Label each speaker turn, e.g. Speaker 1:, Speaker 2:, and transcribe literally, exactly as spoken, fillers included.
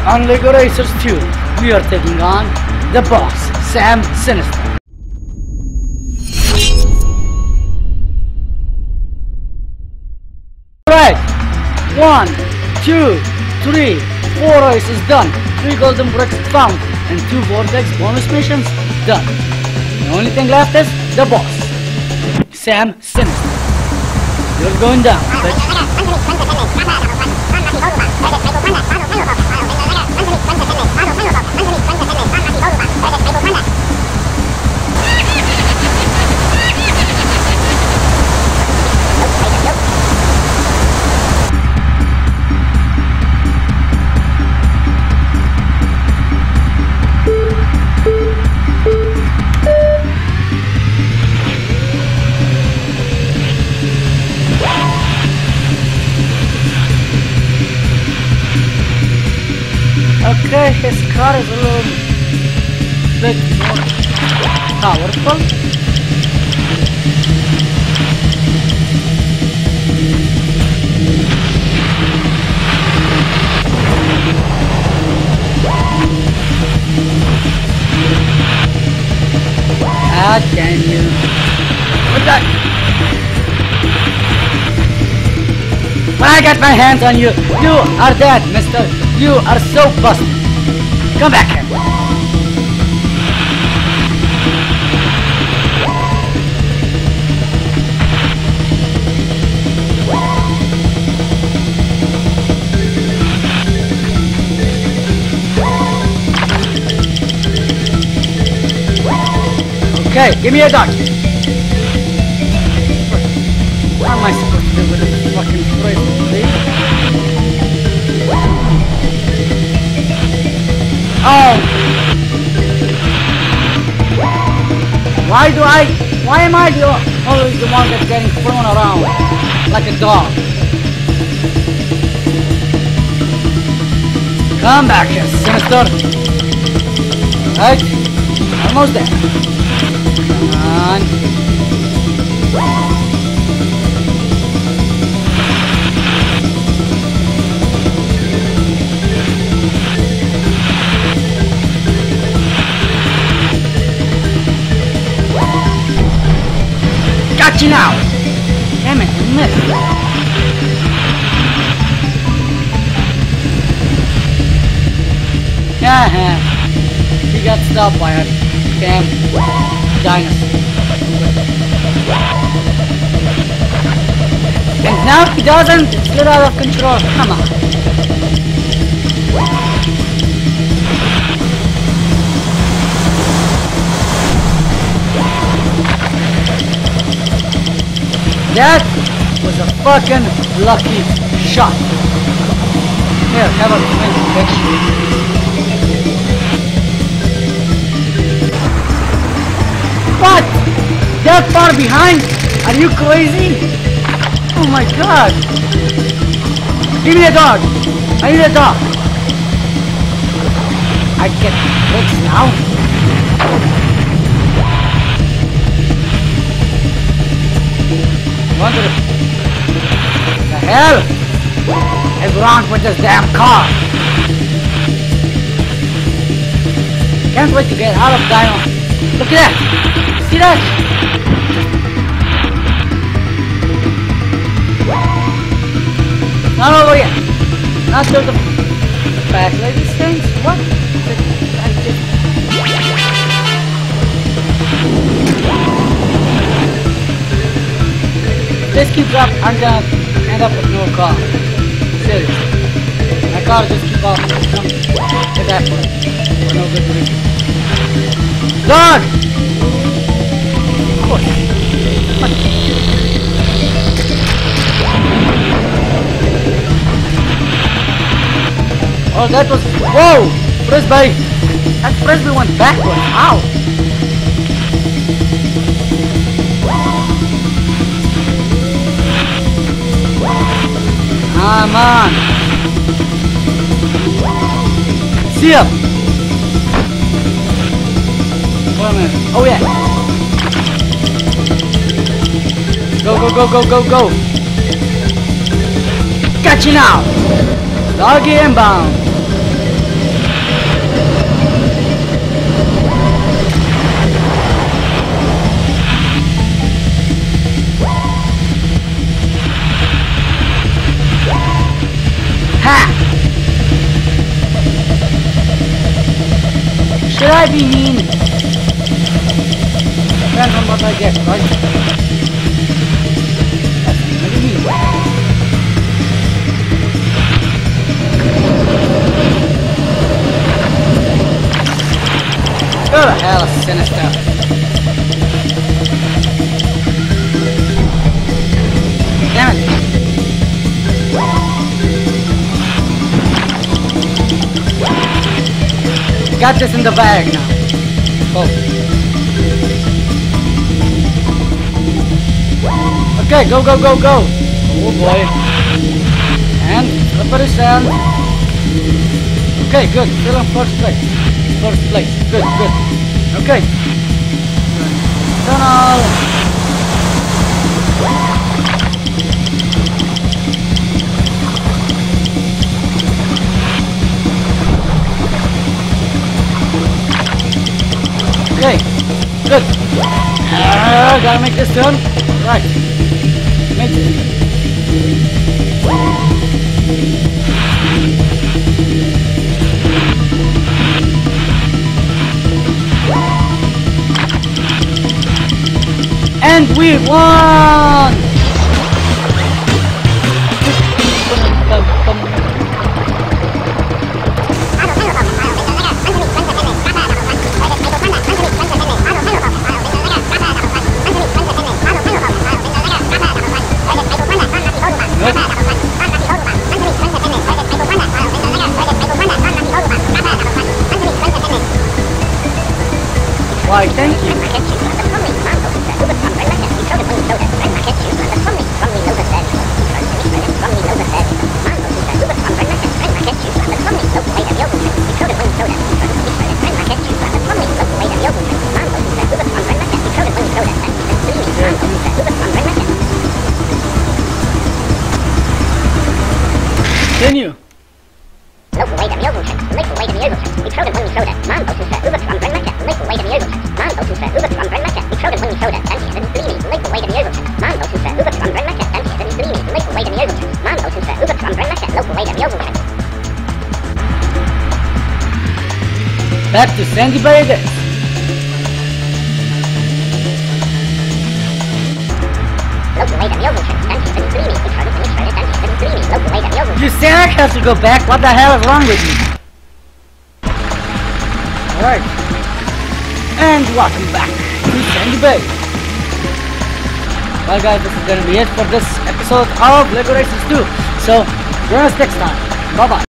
Speaker 1: On Lego Racers two, we are taking on the boss, Sam Sinister. Alright, one, two, three, four races done, three golden bricks found, and two vortex bonus missions done. The only thing left is the boss, Sam Sinister. You're going down, bitch. Okay, his car is a little bit more powerful. Ah, damn you. What the? When I get my hands on you, you are dead, mister. You are so busted. Come back here. Okay, give me a dog. What am I supposed to do with this fucking crazy thing? Oh! Why do I... Why am I the, always the one that's getting thrown around like a dog? Come back here, Sinister. Right? Almost there. Come on. Got you now! Damn it, I missed. Yeah, he got stopped by a damn dinosaur. And now he doesn't, it's a little out of control. Come on. That was a fucking lucky shot. Here, have a drink, bitch. What? That far behind? Are you crazy? Oh my god. Give me a dog. I need a dog. I get bricks now. What the hell is wrong with this damn car? Can't wait to get out of Dino. Look at that! See that? Not over yet. Not till the back ladies things. What? I just... This keeps up, I'm gonna end up with no car. Seriously. My car just keep off. Get that for it. For no good reason. Dog! Of course. Oh, that was... Whoa! Frisbee! That Frisbee went backwards. Ow! Come on! See ya! Wait a minute. Oh yeah! Go, go, go, go, go, go! Got you now! Doggy inbound! Should I be mean? Depends on what I get, right? That's really mean. Who the hell is Sinister? Damn it. Got this in the bag now. Oh. Okay, go, go, go, go. Oh boy. And slippery sand. Okay, good. Still in first place. First place. Good, good. Okay. Tunnel. Okay, good. Uh, gotta make this turn. Right. Make this turn. And we won! Why, thank you. Continue. Back to Sandy Bay again. You say I have to go back? What the hell is wrong with you? Alright. And welcome back to Sandy Bay. Well guys, this is gonna be it for this episode of LEGO Racers two. So, join us next time. Bye bye.